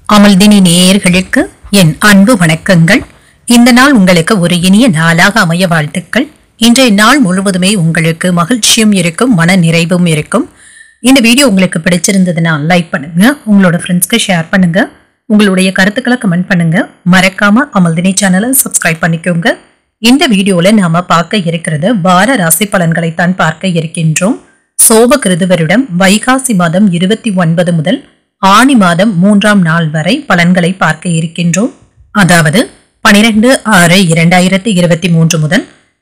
அமல்தினி நேயர்களுக்கு என் அன்பு வணக்கங்கள். இந்த நாள் உங்களுக்கு ஒரு இனிய நாளாக அமைய வாழ்த்துக்கள். இன்றைய நாள் முழுவதுமே உங்களுக்கு மகிழ்ச்சியும் இருக்கும், மன நிறைவும் இருக்கும். இந்த வீடியோ உங்களுக்கு பிடிச்சிருந்ததுன்னா லைக் பண்ணுங்க, உங்களோட ஃப்ரெண்ட்ஸ்க்கு ஷேர் பண்ணுங்க, உங்களுடைய கருத்துக்களை கமெண்ட் பண்ணுங்க. மறக்காம அமல்தினி சேனலை சப்ஸ்கிரைப் பண்ணிக்கோங்க. இந்த வீடியோல நாம பார்க்க இருக்கிறது வார ராசி பலன்களை தான் பார்க்க இருக்கின்றோம். சோபகிருது வருடம் வைகாசி மாதம் 29 முதல் ஆனி மாதம் 3ஆம் நாள் வரை பலன்களை பார்க்க இருக்கின்றோம். அதாவது 12/6/2023 முதல்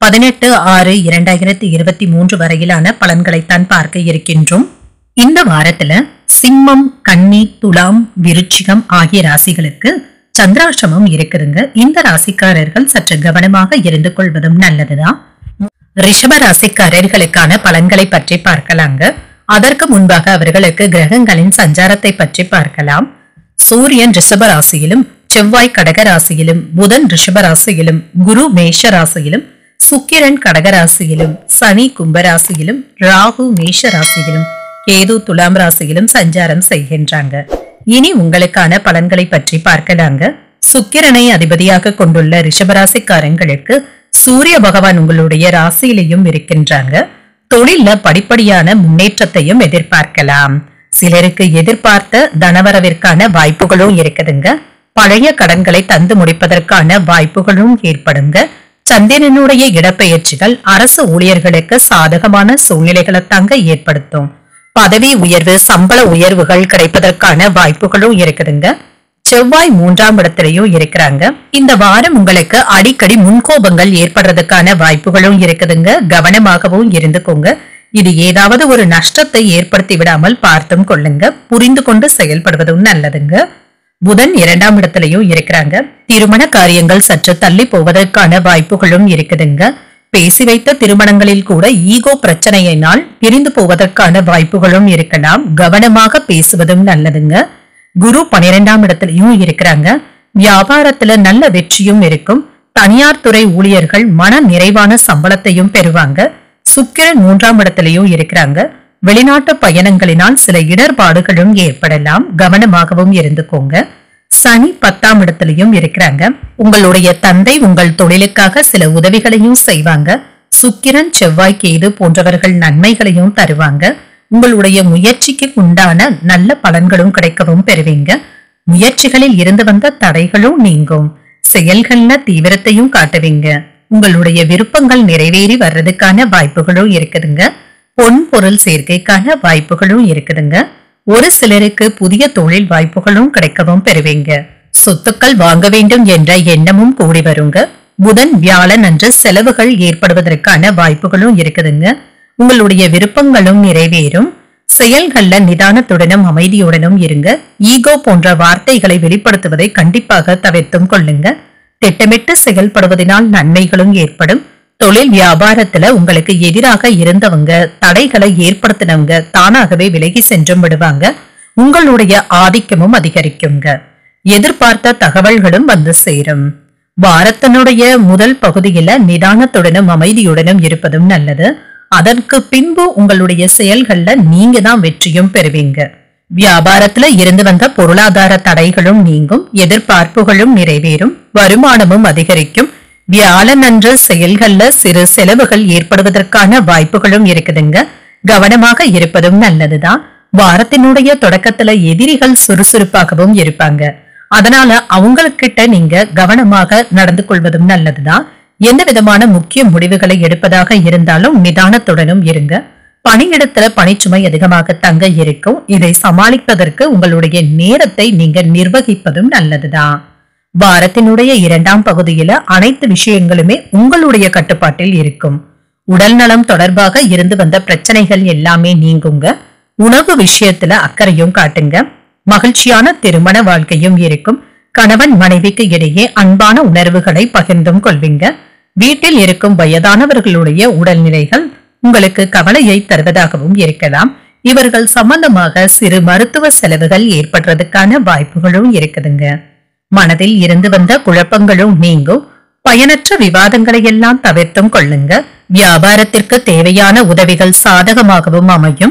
18/6/2023 வரையிலான பலன்களைத்தான் பார்க்க இருக்கின்றோம். இந்த வாரத்துல சிம்மம், கன்னி, துலாம், விருச்சிகம் ஆகிய ராசிகளுக்கு சந்திராஷ்டமம் இருக்குதுங்க. இந்த ராசிக்காரர்கள் சற்று கவனமாக இருந்து கொள்வதும் நல்லதுதான். ரிஷப ராசிக்காரர்களுக்கான பலன்களை பற்றி பார்க்கலாங்க. அதற்கு முன்பாக அவர்களுக்கு கிரகங்களின் சஞ்சாரத்தை பற்றி பார்க்கலாம். சூரியன் ரிஷப ராசியிலும், செவ்வாய் கடக ராசியிலும், புதன் ரிஷப ராசியிலும், குரு மேஷ ராசியிலும், சுக்கிரன் கடக ராசியிலும், சனி கும்பராசியிலும், ராகு மேஷ ராசியிலும், கேது துலாம் ராசியிலும் சஞ்சாரம் செய்கின்றாங்க. இனி உங்களுக்கான பலன்களை பற்றி பார்க்கலாங்க. சுக்கிரனை அதிபதியாக கொண்டுள்ள ரிஷபராசிக்காரங்களுக்கு சூரிய பகவான் உங்களுடைய ராசியிலையும் இருக்கின்றாங்க. தொழில படிப்படியான முன்னேற்றத்தையும் எதிர்பார்க்கலாம். சிலருக்கு எதிர்பார்த்த தனவரவிற்கான வாய்ப்புகளும் இருக்குதுங்க. பழைய கடன்களை தந்து முடிப்பதற்கான வாய்ப்புகளும் ஏற்படுங்க. சந்திரனுடைய இடப்பெயர்ச்சிகள் அரசு ஊழியர்களுக்கு சாதகமான சூழ்நிலைகளை தாங்க ஏற்படுத்தும். பதவி உயர்வு, சம்பள உயர்வுகள் கிடைப்பதற்கான வாய்ப்புகளும் இருக்குதுங்க. செவ்வாய் 3ஆம் இடத்திலையும் இருக்கிறாங்க. இந்த வாரம் உங்களுக்கு அடிக்கடி முன்கோபங்கள் ஏற்படுறதுக்கான வாய்ப்புகளும் இருக்குதுங்க. கவனமாகவும் இருந்துக்கோங்க. இது ஏதாவது ஒரு நஷ்டத்தை ஏற்படுத்தி விடாமல் பார்த்தும் கொள்ளுங்க. புரிந்து கொண்டு செயல்படுவதும் நல்லதுங்க. புதன் 2ஆம் இடத்திலையும் இருக்கிறாங்க. திருமண காரியங்கள் சற்று தள்ளி போவதற்கான வாய்ப்புகளும் இருக்குதுங்க. பேசி வைத்த திருமணங்களில் கூட ஈகோ பிரச்சனையினால் பிரிந்து போவதற்கான வாய்ப்புகளும் இருக்கலாம். கவனமாக பேசுவதும் நல்லதுங்க. குரு 12ஆம் இடத்திலையும் இருக்கிறாங்க. வியாபாரத்துல நல்ல வெற்றியும் இருக்கும். தனியார் துறை ஊழியர்கள் மன நிறைவான சம்பளத்தையும் பெறுவாங்க. சுக்கிரன் 3ஆம் இடத்திலையும் இருக்கிறாங்க. வெளிநாட்டு பயணங்களினால் சில இடர்பாடுகளும் ஏற்படலாம். கவனமாகவும் இருந்துக்கோங்க. சனி 10ஆம் இடத்திலையும் இருக்கிறாங்க. உங்களுடைய தந்தை உங்கள் தொழிலுக்காக சில உதவிகளையும் செய்வாங்க. சுக்கிரன், செவ்வாய், கேது போன்றவர்கள் நன்மைகளையும் தருவாங்க. உங்களுடைய முயற்சிக்கு உண்டான நல்ல பலன்களும் கிடைக்கவும் பெறுவீங்க. முயற்சிகளில் இருந்து வந்த தடைகளும் நீங்கும். செயல்கள்ல தீவிரத்தையும் காட்டுவீங்க. உங்களுடைய விருப்பங்கள் நிறைவேறி வர்றதுக்கான வாய்ப்புகளும் இருக்குதுங்க. பொன் பொருள் சேர்க்கைக்கான வாய்ப்புகளும் இருக்குதுங்க. ஒரு சிலருக்கு புதிய தொழில் வாய்ப்புகளும் கிடைக்கவும் பெறுவீங்க. சொத்துக்கள் வாங்க வேண்டும் என்ற எண்ணமும் கூடி வருங்க. புதன், வியாழன் அன்று செலவுகள் ஏற்படுவதற்கான வாய்ப்புகளும் இருக்குதுங்க. உங்களுடைய விருப்பங்களும் நிறைவேறும். செயல்கள்ல நிதானத்துடனும் அமைதியுடனும் இருங்க. ஈகோ போன்ற வார்த்தைகளை வெளிப்படுத்துவதை கண்டிப்பாக தவிர்த்தும் கொள்ளுங்க. திட்டமிட்டு செயல்படுவதனால் நன்மைகளும் ஏற்படும். தொழில் வியாபாரத்துல உங்களுக்கு எதிராக இருந்தவங்க, தடைகளை ஏற்படுத்தினவங்க தானாகவே விலகி சென்றும் விடுவாங்க. உங்களுடைய ஆதிக்கமும் அதிகரிக்குங்க. எதிர்பார்த்த தகவல்களும் வந்து சேரும். வாரத்தினுடைய முதல் பகுதியில நிதானத்துடனும் அமைதியுடனும் இருப்பதும் நல்லது. அதற்கு பின்பு உங்களுடைய செயல்கள்ல நீங்க தான் வெற்றியும் பெறுவீங்க. வியாபாரத்துல இருந்து வந்த பொருளாதார தடைகளும் நீங்கும். எதிர்பார்ப்புகளும் நிறைவேறும். வருமானமும் அதிகரிக்கும். வியாழன் அன்று செயல்கள்ல சிறு செலவுகள் ஏற்படுவதற்கான வாய்ப்புகளும் இருக்குதுங்க. கவனமாக இருப்பதும் நல்லதுதான். வாரத்தினுடைய தொடக்கத்துல எதிரிகள் சுறுசுறுப்பாகவும் இருப்பாங்க. அதனால அவங்கக்கிட்ட நீங்க கவனமாக நடந்து கொள்வதும் நல்லதுதான். எந்த விதமான முக்கிய முடிவுகளை எடுப்பதாக இருந்தாலும் நிதானத்துடனும் இருங்க. பணியிடத்துல பணிச்சுமை அதிகமாக தங்க இருக்கும். இதை சமாளிப்பதற்கு உங்களுடைய நேரத்தை நீங்க நிர்வகிப்பதும் நல்லதுதான். வாரத்தினுடைய 2ஆம் பகுதியில அனைத்து விஷயங்களுமே உங்களுடைய கட்டுப்பாட்டில் இருக்கும். உடல் நலம் தொடர்பாக இருந்து வந்த பிரச்சனைகள் எல்லாமே நீங்குங்க. உணவு விஷயத்துல அக்கறையும் காட்டுங்க. மகிழ்ச்சியான திருமண வாழ்க்கையும் இருக்கும். கணவன் மனைவிக்கு இடையே அன்பான உணர்வுகளை பகிர்ந்தும் கொள்வீங்க. வீட்டில் இருக்கும் வயதானவர்களுடைய உடல்நிலைகள் உங்களுக்கு கவலையை தருவதாகவும் இருக்கலாம். இவர்கள் சம்பந்தமாக சிறு மருத்துவ செலவுகள் ஏற்படுறதுக்கான வாய்ப்புகளும் இருக்குதுங்க. மனதில் இருந்து வந்த குழப்பங்களும் நீங்கும். பயனற்ற விவாதங்களை எல்லாம் தவிர்த்தும் கொள்ளுங்க. வியாபாரத்திற்கு தேவையான உதவிகள் சாதகமாகவும் அமையும்.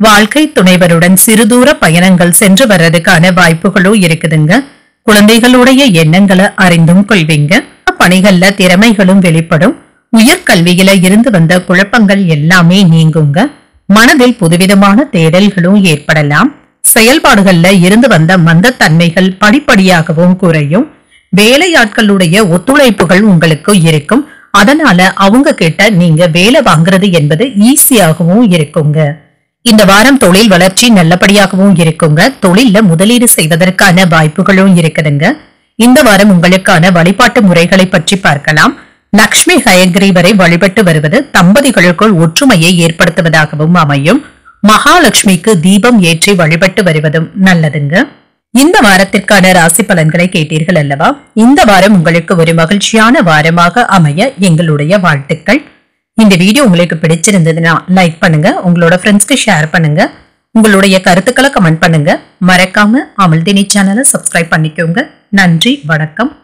வாழ்க்கை துணைவருடன் சிறுதூர பயணங்கள் சென்று வர்றதுக்கான வாய்ப்புகளும் இருக்குதுங்க. குழந்தைகளுடைய எண்ணங்களை அறிந்தும் கொள்வீங்க. பணிகள்ல திறமைகளும் வெளிப்படும். உயர்கல்வியில இருந்து வந்த குழப்பங்கள் எல்லாமே நீங்குங்க. மனதில் புதுவிதமான தேடல்களும் ஏற்படலாம். செயல்பாடுகள்ல இருந்து வந்த மந்தத்தன்மைகள் படிப்படியாகவும் குறையும். வேலையாட்களுடைய ஒத்துழைப்புகள் உங்களுக்கு இருக்கும். அதனால அவங்க கிட்ட நீங்க வேலை வாங்குறது என்பது ஈஸியாகவும் இருக்குங்க. இந்த வாரம் தொழில் வளர்ச்சி நல்லபடியாகவும் இருக்குங்க. தொழில முதலீடு செய்வதற்கான வாய்ப்புகளும் இருக்குதுங்க. இந்த வாரம் உங்களுக்கான வழிபாட்டு முறைகளை பற்றி பார்க்கலாம். லக்ஷ்மி ஹயக்ரீவரை வழிபட்டு வருவது தம்பதிகளுக்குள் ஒற்றுமையை ஏற்படுத்துவதாகவும் அமையும். மகாலட்சுமிக்கு தீபம் ஏற்றி வழிபட்டு வருவதும் நல்லதுங்க. இந்த வாரத்திற்கான ராசி பலன்களை கேட்டீர்கள் அல்லவா? இந்த வாரம் உங்களுக்கு ஒரு மகிழ்ச்சியான வாரமாக அமைய எங்களுடைய வாழ்த்துக்கள். இந்த வீடியோ உங்களுக்கு பிடிச்சிருந்ததுன்னா லைக் பண்ணுங்க, உங்களோட ஃப்ரெண்ட்ஸ்க்கு ஷேர் பண்ணுங்க, உங்களுடைய கருத்துக்களை கமெண்ட் பண்ணுங்க. மறக்காம அமிழ்தினி சேனலை சப்ஸ்கிரைப் பண்ணிக்கோங்க. நன்றி, வணக்கம்.